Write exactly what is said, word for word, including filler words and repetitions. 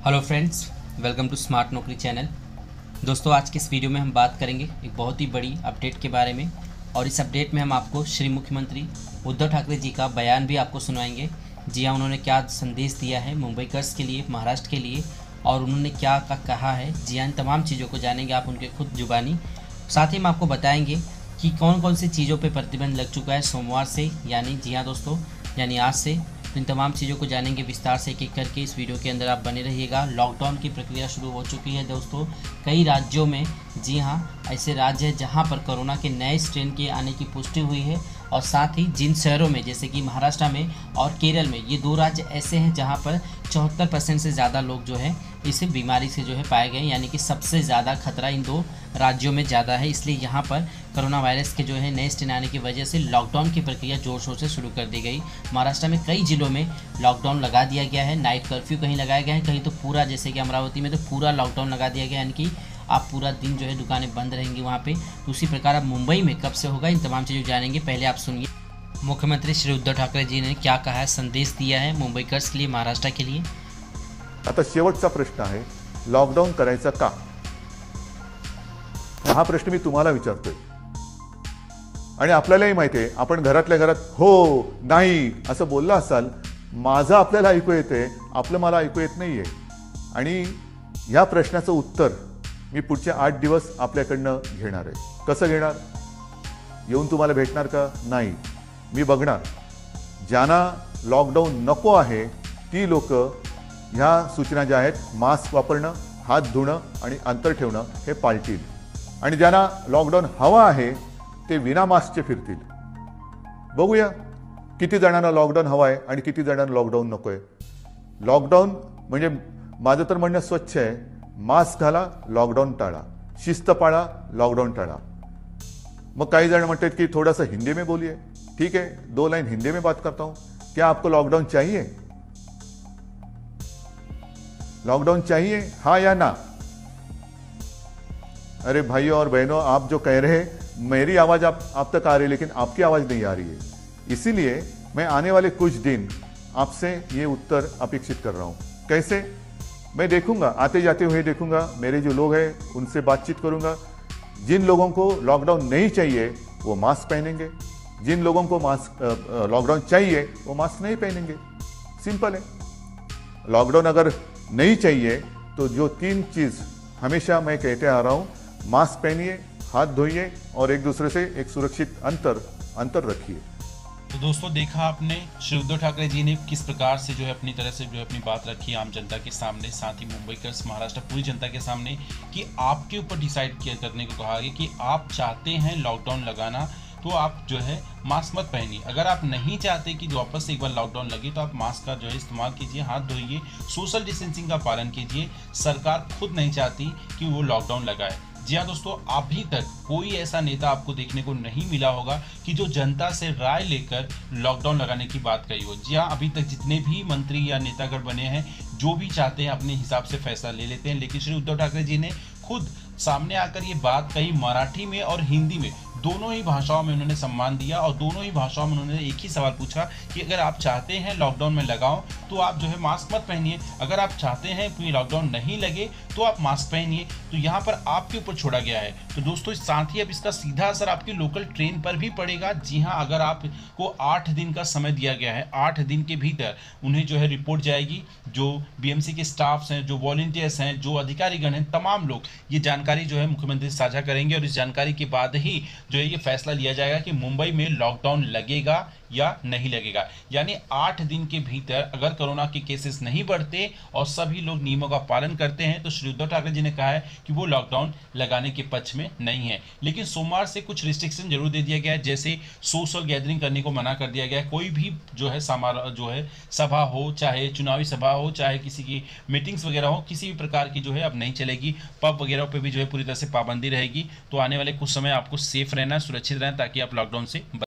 Hello friends, welcome to smart Naukri channel. दोस्तों, आज के इस वीडियो में हम बात करेंगे एक बहुत ही बड़ी अपडेट के बारे में, और इस अपडेट में हम आपको श्री मुख्यमंत्री उद्धव ठाकरे जी का बयान भी आपको सुनाएंगे। जी हाँ, उन्होंने क्या संदेश दिया है मुंबईकर्स के लिए, महाराष्ट्र के लिए, और उन्होंने क्या का कहा है। जी हाँ, इन तमाम चीज़ों को जानेंगे आप उनके खुद जुबानी। साथ ही हम आपको बताएंगे कि कौन कौन सी चीज़ों पर प्रतिबंध लग चुका है सोमवार से, यानी जी हाँ दोस्तों, यानी आज से। तो इन तमाम चीज़ों को जानेंगे विस्तार से एक एक करके। इस वीडियो के अंदर आप बने रहिएगा। लॉकडाउन की प्रक्रिया शुरू हो चुकी है दोस्तों कई राज्यों में। जी हाँ, ऐसे राज्य हैं जहाँ पर कोरोना के नए स्ट्रेन के आने की पुष्टि हुई है, और साथ ही जिन शहरों में जैसे कि महाराष्ट्र में और केरल में, ये दो राज्य ऐसे हैं जहाँ पर चौहत्तर परसेंट से ज़्यादा लोग जो है इस बीमारी से जो है पाए गए, यानी कि सबसे ज़्यादा खतरा इन दो राज्यों में ज़्यादा है। इसलिए यहाँ पर कोरोना वायरस के जो है नए स्ट्रेन आने की वजह से लॉकडाउन की प्रक्रिया जोर शोर से शुरू कर दी गई। महाराष्ट्र में कई जिलों में लॉकडाउन लगा दिया गया है, नाइट कर्फ्यू कहीं लगाया गया है, कहीं तो पूरा, जैसे कि अमरावती में तो पूरा लॉकडाउन लगा दिया गया है, यानी कि आप पूरा दिन जो है दुकानें बंद रहेंगी वहाँ पे। उसी प्रकार अब मुंबई में कब से होगा, इन तमाम चीज़ों जानेंगे। पहले आप सुनिए मुख्यमंत्री श्री उद्धव ठाकरे जी ने क्या कहा है, संदेश दिया है मुंबईकर्स के लिए, महाराष्ट्र के लिए। आता शेवटचा प्रश्न आहे, लॉकडाऊन करायचा का? हा प्रश्न मी तुम्हाला विचारतोय, आणि आपल्यालाही माहिती आहे, आपण घरातल्या घरात हो नाही असं बोलला असाल, माझं आपल्याला ऐकू येते, आपलं मला ऐकू येत नाहीये। आणि या प्रश्नाचं उत्तर मी पुढचे आठ दिवस आपल्याकडनं घेणार आहे। कसं घेणार? येऊन तुम्हाला भेटणार का? नाही, मी बघणार। ज्यांना लॉकडाऊन नको आहे ती लोक ह्या सूचना ज्या आहेत, मास्क वापरणं, हात धुणं आणि अंतर ठेवणं, हे पाळतील। आणि ज्यांना लॉकडाऊन हवा आहे ते विना मास्कचे फिरतील। बघूया किती जणांना लॉकडाऊन हवा आहे आणि किती जणांना लॉकडाऊन नको आहे। लॉकडाऊन म्हणजे माझं तर म्हणणं स्वच्छ आहे, मास्क घाला, लॉकडाऊन टाळा, शिस्त पाळा, लॉकडाऊन टाळा। मग काही जण म्हणतात कि थोड़ा सा हिंदी में बोलिए। ठीक है, दो लाइन हिंदी में बात करता हूं। क्या आपको लॉकडाउन चाहिए? लॉकडाउन चाहिए, हाँ या ना? अरे भाइयों और बहनों, आप जो कह रहे हैं, मेरी आवाज आप आप तक आ रही है, लेकिन आपकी आवाज नहीं आ रही है। इसीलिए मैं आने वाले कुछ दिन आपसे ये उत्तर अपेक्षित कर रहा हूं। कैसे? मैं देखूंगा, आते जाते हुए देखूंगा, मेरे जो लोग हैं उनसे बातचीत करूंगा। जिन लोगों को लॉकडाउन नहीं चाहिए वो मास्क पहनेंगे, जिन लोगों को मास्क लॉकडाउन चाहिए वो मास्क नहीं पहनेंगे। सिंपल है। लॉकडाउन अगर नहीं चाहिए तो जो तीन चीज हमेशा मैं कहते आ रहा हूं, मास्क पहनिए, हाथ धोइए और एक दूसरे से एक सुरक्षित अंतर अंतर रखिए। तो दोस्तों, देखा आपने श्री उद्धव ठाकरे जी ने किस प्रकार से जो है अपनी तरह से जो है अपनी बात रखी आम जनता के सामने, साथ ही मुंबईकर्स, महाराष्ट्र, पूरी जनता के सामने, कि आपके ऊपर डिसाइड किया करने को कहा है कि आप चाहते हैं लॉकडाउन लगाना तो आप जो है मास्क मत पहनिए। अगर आप नहीं चाहते कि वापस से एक बार लॉकडाउन लगे तो आप मास्क का जो है इस्तेमाल कीजिए, हाथ धोइए, सोशल डिस्टेंसिंग का पालन कीजिए। सरकार खुद नहीं चाहती कि वो लॉकडाउन लगाए। जी हाँ दोस्तों, अभी तक कोई ऐसा नेता आपको देखने को नहीं मिला होगा कि जो जनता से राय लेकर लॉकडाउन लगाने की बात कही हो। जी हाँ, अभी तक जितने भी मंत्री या नेतागढ़ बने हैं, जो भी चाहते हैं अपने हिसाब से फैसला ले लेते हैं, लेकिन श्री उद्धव ठाकरे जी ने खुद सामने आकर ये बात कही। मराठी में और हिंदी में, दोनों ही भाषाओं में उन्होंने सम्मान दिया, और दोनों ही भाषाओं में उन्होंने एक ही सवाल पूछा कि अगर आप चाहते हैं लॉकडाउन में लगाओ तो आप जो है मास्क मत पहनिए, अगर आप चाहते हैं कि लॉकडाउन नहीं लगे तो आप मास्क पहनिए। तो यहाँ पर आपके ऊपर छोड़ा गया है। तो दोस्तों, साथ ही अब इसका सीधा असर आपकी लोकल ट्रेन पर भी पड़ेगा। जी हाँ, अगर आपको आठ दिन का समय दिया गया है, आठ दिन के भीतर उन्हें जो है रिपोर्ट जाएगी। जो बीएमसी के स्टाफ्स हैं, जो वॉलंटियर्स हैं, जो अधिकारीगण हैं, तमाम लोग ये जानकारी जो है मुख्यमंत्री से साझा करेंगे, और इस जानकारी के बाद ही जो है ये फैसला लिया जाएगा कि मुंबई में लॉकडाउन लगेगा या नहीं लगेगा। यानी आठ दिन के भीतर अगर कोरोना के केसेस नहीं बढ़ते और सभी लोग नियमों का पालन करते हैं तो श्री उद्धव ठाकरे जी ने कहा है कि वो लॉकडाउन लगाने के पक्ष में नहीं है। लेकिन सोमवार से कुछ रिस्ट्रिक्शन जरूर दे दिया गया है, जैसे सोशल गैदरिंग करने को मना कर दिया गया है। कोई भी जो है समारोह जो है सभा हो, चाहे चुनावी सभा हो, चाहे किसी की मीटिंग्स वगैरह हो, किसी भी प्रकार की जो है अब नहीं चलेगी। पब वगैरह पे भी जो है पूरी तरह से पाबंदी रहेगी। तो आने वाले कुछ समय आपको सेफ रहना, सुरक्षित रहना, ताकि आप लॉकडाउन से